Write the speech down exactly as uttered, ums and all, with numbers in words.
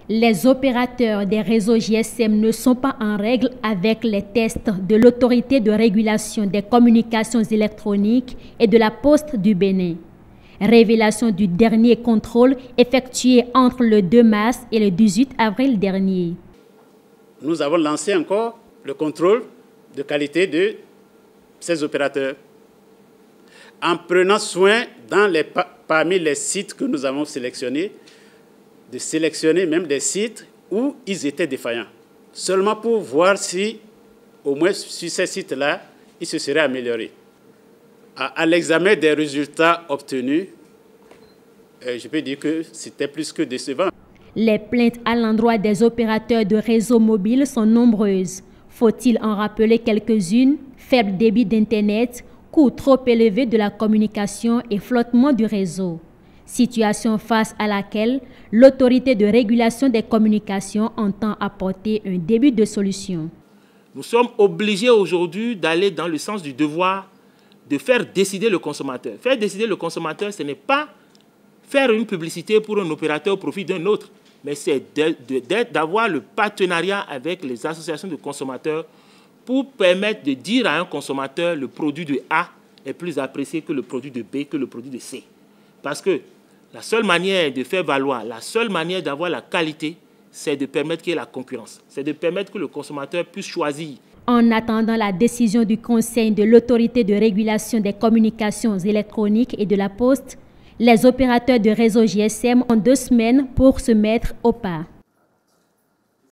Les opérateurs des réseaux G S M ne sont pas en règle avec les tests de l'Autorité de régulation des communications électroniques et de la Poste du Bénin. Révélation du dernier contrôle effectué entre le deux mars et le dix-huit avril dernier. Nous avons lancé encore le contrôle de qualité de ces opérateurs en prenant soin dans les, parmi les sites que nous avons sélectionnés, de sélectionner même des sites où ils étaient défaillants, seulement pour voir si, au moins sur ces sites-là, ils se seraient améliorés. À, à l'examen des résultats obtenus, euh, je peux dire que c'était plus que décevant. Les plaintes à l'endroit des opérateurs de réseaux mobiles sont nombreuses. Faut-il en rappeler quelques-unes? Faible débit d'Internet, coût trop élevé de la communication et flottement du réseau. Situation face à laquelle l'Autorité de régulation des communications entend apporter un début de solution. Nous sommes obligés aujourd'hui d'aller dans le sens du devoir de faire décider le consommateur. Faire décider le consommateur, ce n'est pas faire une publicité pour un opérateur au profit d'un autre, mais c'est d'avoir le partenariat avec les associations de consommateurs pour permettre de dire à un consommateur le produit de A est plus apprécié que le produit de B, que le produit de C. Parce que la seule manière de faire valoir, la seule manière d'avoir la qualité, c'est de permettre qu'il y ait la concurrence. C'est de permettre que le consommateur puisse choisir. En attendant la décision du Conseil de l'Autorité de régulation des communications électroniques et de la Poste, les opérateurs de réseau G S M ont deux semaines pour se mettre au pas.